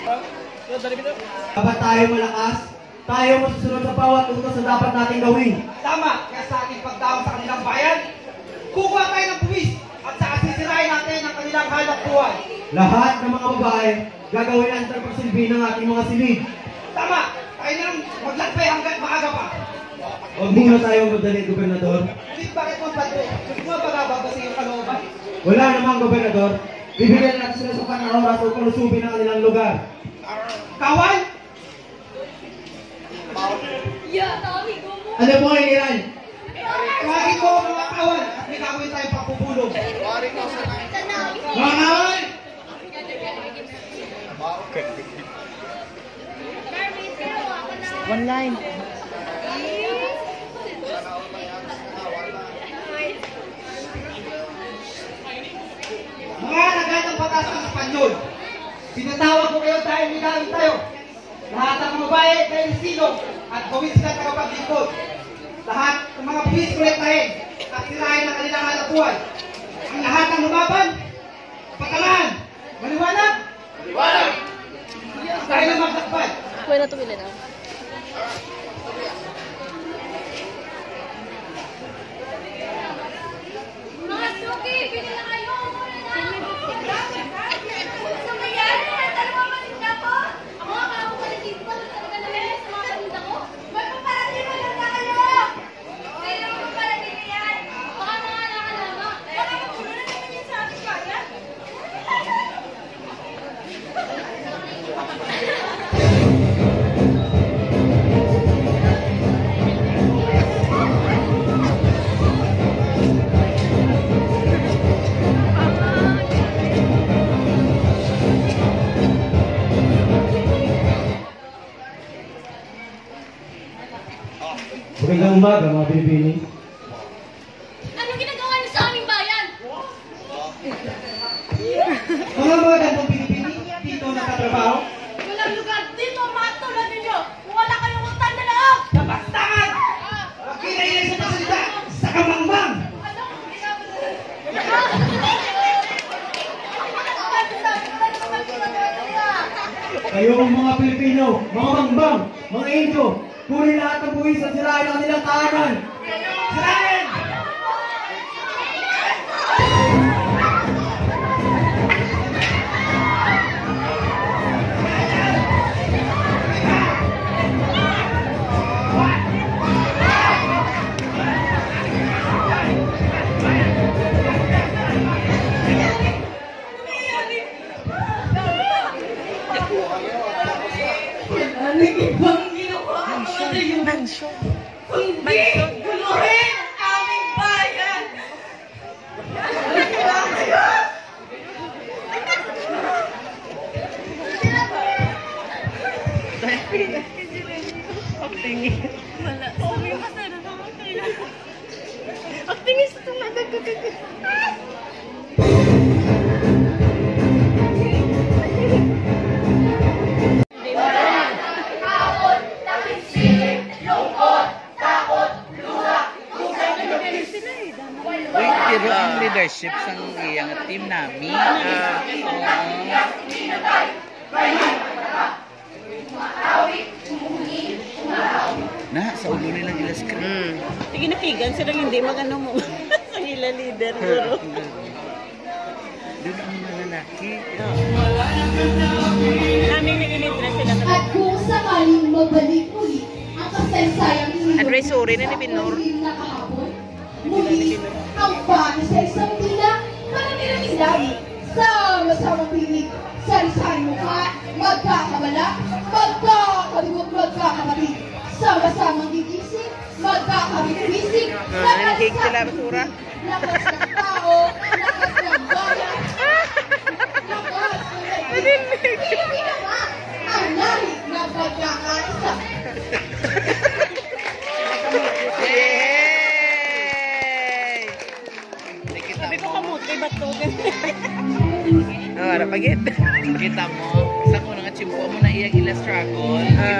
Dapat tayo malakas, tayo masusunod sa bawat utos na dapat natin gawin. Tama, kaya sa ating pagdaong sa kanilang bayan, kukuha tayo ng buwis at saka sisirain natin ang kanilang hanap buhay. Lahat ng mga babae, gagawin ang pagsilbi ng ating mga silid. Tama, tayo nang maglakbay hanggat maaga pa. Huwag muna tayo magdali, Gobernador. Ngunit bakit mo bato? Gusto mo ba nababa sa iyong kalooban? Wala namang, Gobernador. Bibigyan natin sila sa kanang oras o palusubin ang kanilang lugar. Kawan? Ano po ang Iran? Tawagin mo ang mga kawan at may gagawin tayong pagpupulong. Mga kawan! One line. Mga nagatang batas ng Espanyol, pinatawag ko kayo dahil nilalim tayo. Lahat ng mga babae kayo silong at gawin sila tagapaglingkod. Lahat ng mga pulis kolektahin at sirahin ng kanilang hanap buhay. Ang lahat ng lumaban, patamaan. Maliwanag? Maliwanag! Dahil ang maglakbay. Kuya na tumili na. Mga suki, pili na kayo! Sa mayari, dalawa matinda ko. Ako, akala ko pala dito pa talaga naman sa mga paninda ko. May paparating mo lang na kayo! Kayo naman paparating na yan. Baka mga nakalama. Baka mapuno na naman yan sa ating kaya. Magandang umaga, mga Pilipini. Anong ginagawa niyo sa aming bayan? Mga magandang Pilipini, dito nakatrabaho. Walang lugar dito, mga tulad ninyo. Kung wala kayong utang na loob. Nabastangan! Huwag kinailan sa pasalita sa kamangmang! Kayong mga Pilipino, mga mangbang, mga Indio, kunin lahat ng buwis at sirain ang kanilang tahanan. Sirain! Ano ibang ginawa mo na yung hindi guluhin ang aming bayan? Wala kayo! Wala. Sabi ko kasi na naman kayo. Actingist itong nagagagagag. Pero ang leadership sang iyang team nami na sa ulo nilang ila script. Sige na pigan sila hindi magano mo. Sa ila leader guro. Doon ang mga lalaki. Namin nag-interest sila. At kung sakaling mabalik muli ang kasaysayang Advisory na ni Binor. na kahapon, muli ang paano sa isang tila manamiramidad. Sama-samang pinig, sari-sari mukha, magkakamala, magkakaligod, magkakapatid. Sama-samang gigising, magkakabitwisig, Nanahig sila basura. lakas ng tao, lakas ng bayan, lakas ng Pilipina ang lahit na pagkakaisa. Yay! Sabi ko kamuti ba to? Para pagit. Kita mo, sa ko nga chimpo mo na iyang ila struggle.